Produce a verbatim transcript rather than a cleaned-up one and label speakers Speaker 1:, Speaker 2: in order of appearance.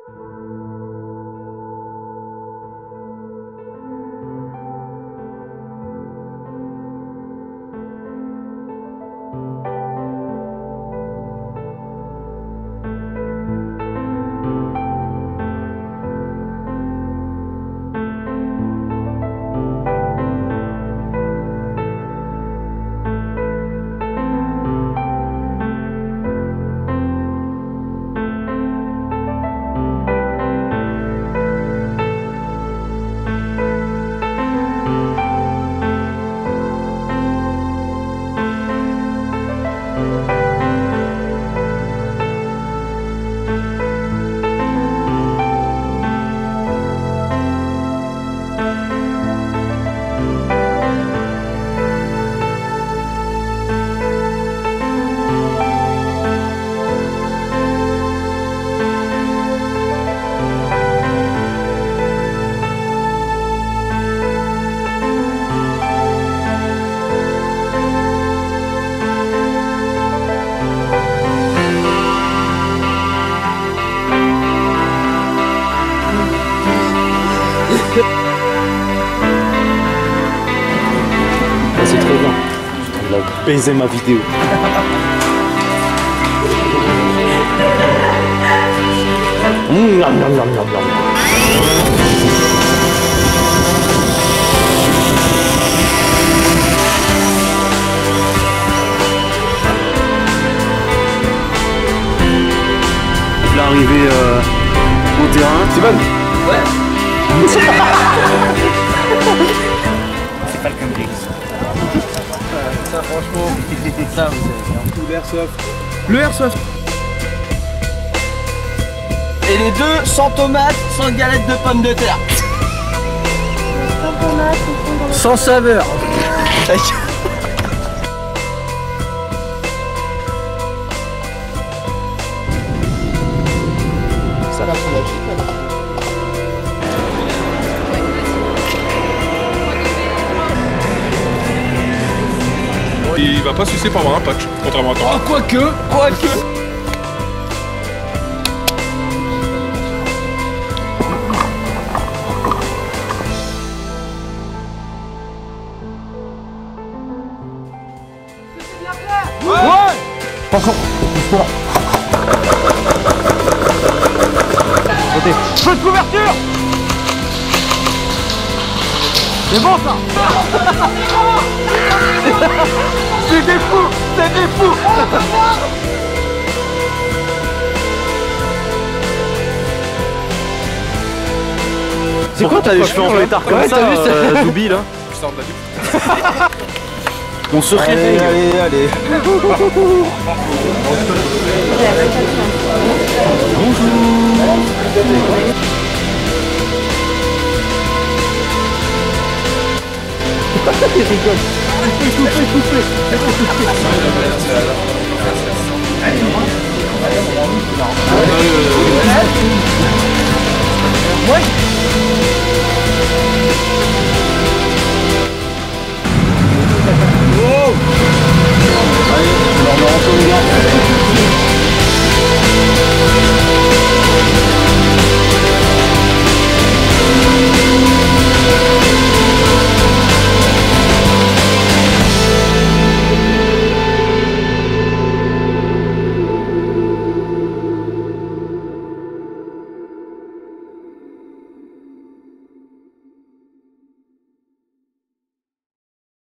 Speaker 1: C'est trop bien. Il a baisé ma vidéo. Mmh, miam, miam, miam, miam, miam.
Speaker 2: L'arrivée euh, au terrain.
Speaker 1: C'est bon.
Speaker 2: Ouais.
Speaker 1: C'est pas le Cambridge.
Speaker 2: Ça franchement, ça vous savez bien.
Speaker 3: L'airsoft. Le airsoft.
Speaker 2: Et les deux sans tomates, sans galette de pommes de terre.
Speaker 4: Sans tomate,
Speaker 2: Sans saveur.
Speaker 3: Ça va pour la chute.
Speaker 5: Il va pas sucer pour avoir un patch, contrairement à toi.
Speaker 2: Oh, quoique, quoique.
Speaker 3: Ouais.
Speaker 1: Attention, pousse-toi. Côté.
Speaker 3: Feu de couverture. C'est bon ça. C'est des fous. C'est des fous.
Speaker 2: C'est quoi t'as les cheveux en pétard comme
Speaker 1: Ouais,
Speaker 2: ça,
Speaker 1: t'as vu,
Speaker 2: euh, Doubi là?
Speaker 5: Je sors de la douche.
Speaker 2: On se
Speaker 3: Allez,
Speaker 2: réveille.
Speaker 3: allez, allez.
Speaker 1: Il rigole. Soufflez, soufflez,
Speaker 3: Ouais. Oh. Allez, on leur met en